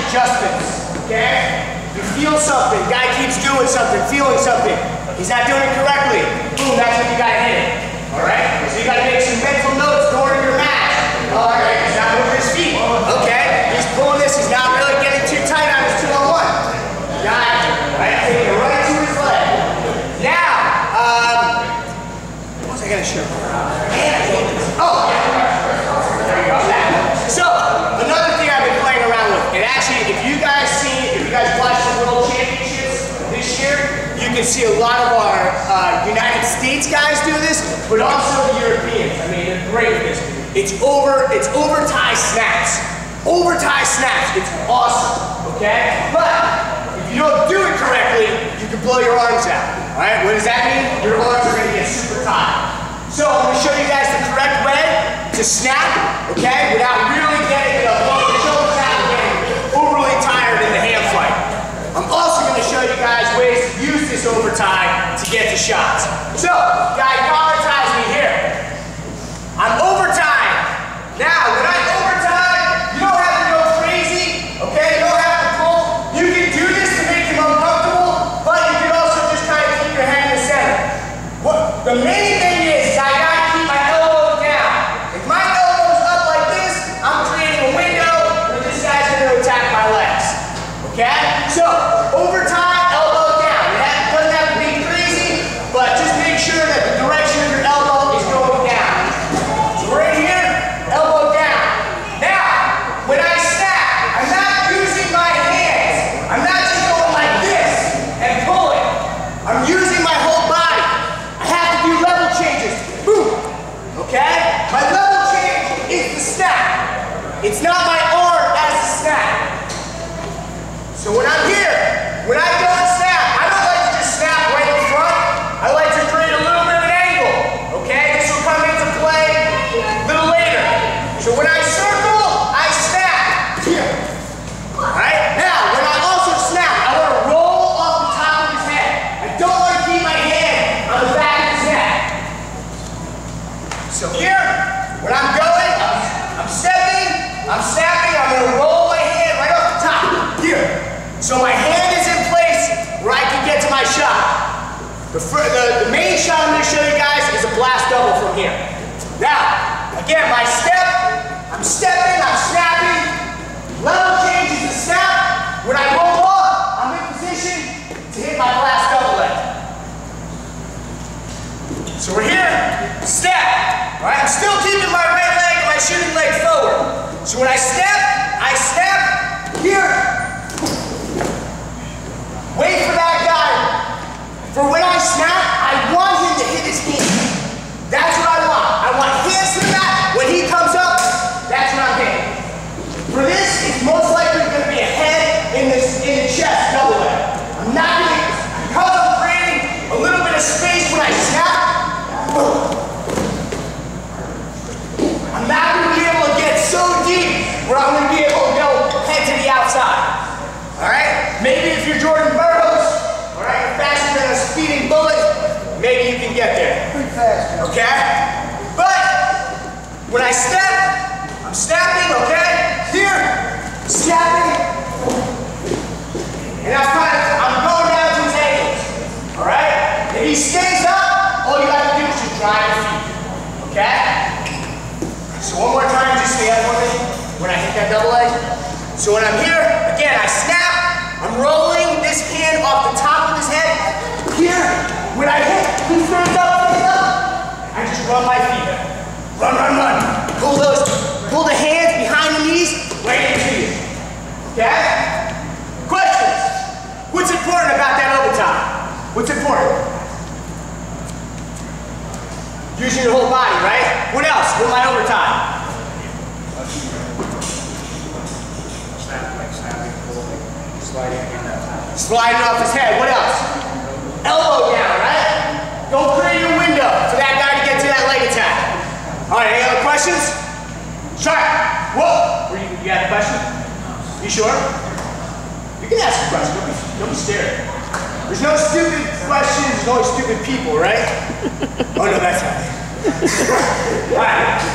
adjustments, okay? You feel something, guy keeps doing something, feeling something. He's not doing it correctly. Boom, that's when you gotta hit it. All right? So you gotta make some mental notes during your match. All right, he's not moving his feet. Okay, he's pulling this, he's not really getting too tight on his 2-on-1. Got it. Right, taking it right to his leg. Now, what was I gonna show? Oh, there you go. So, another thing I've been playing around with, and actually, if you guys watch the World Championships this year, you can see a lot of our United States guys do this, but also the Europeans. I mean, they're great at this. It's over tie snaps. Over tie snaps. It's awesome, okay? But if you don't do it correctly, you can blow your arms out. All right? What does that mean? Your arms are going to get super tight. So I'm going to show you guys the correct way to snap, okay, without really getting blowing your shoulders out and getting overly tired in the hand fight. I'm also going to show you guys ways to use this over tie to get to shots. So, guy collar ties me here. I'm over tying. Now, when I over tie, you don't have to go crazy, okay? You don't have to pull. You can do this to make him uncomfortable, but you can also just kind of keep your hand in the center. The main thing is I gotta keep my elbows down. If my elbow's up like this, I'm creating a window where this guy's gonna attack my legs. Okay? So, over time, elbow down. That doesn't have to be crazy, but just make sure that the direction of your elbow is going down. So right here, elbow down. Now, when I snap, I'm not using my hands. I'm not just going like this and pulling. I'm using my whole body. I have to do level changes. Boom. Okay? My level change is the snap. It's not my arm as the snap. So when I'm here, when I go and snap, I don't like to just snap right in front. I like to create a little bit of an angle. Okay? This will come into play a little later. So when I circle, I snap. Here. Alright? Now, when I also snap, I want to roll off the top of his head. I don't want to keep my hand on the back of his head. So here, when I'm going, I'm stepping, I'm snapping, I'm going to roll my hand right off the top. Here. So my hand is in place where I can get to my shot. The main shot I'm going to show you guys is a blast double from here. Now, again, my step, I'm stepping, I'm snapping. Level change is the snap. When I roll off, I'm in position to hit my blast double leg. So we're here, step. All right, I'm still keeping my right leg and my shooting leg forward. So when I snap here. Wait for that guy. For when I snap, I want him to hit his hand. That's what I want. I want hands to the mat. When he comes up, that's what I'm hitting. For this, it's most likely going to be a head in the chest double leg. I'm not going to, because I'm creating a little bit of space when I snap, I'm not going to be able to get so deep where I'm going to be able to go head to the outside. Alright? Maybe if you're Jordan Burroughs, alright, faster than a speeding bullet, maybe you can get there. Pretty fast. Okay? But when I step, I'm snapping, okay? Here, snapping. And I'm going down to his ankles. Alright? If he stays up, all you have to do is just drive your feet. Okay? So one more time, just stay up for me when I hit that double leg. So when I'm here, again, I snap, I'm rolling this hand off the top of his head. Here, when I hit, he stands up, I just run my feet. Run, run, run. Pull the hands behind the knees, right into you. Okay? Questions? What's important about that overtime? What's important? Using your whole body, right? What else with my overtime? Sliding off his head. What else? Elbow down, right? Don't create a window for that guy to get to that leg attack. All right, any other questions? Sure. Whoa. You got a question? You sure? You can ask a question. Don't be scared. There's no stupid questions. There's only stupid people, right? Oh, no, that's not it. All right.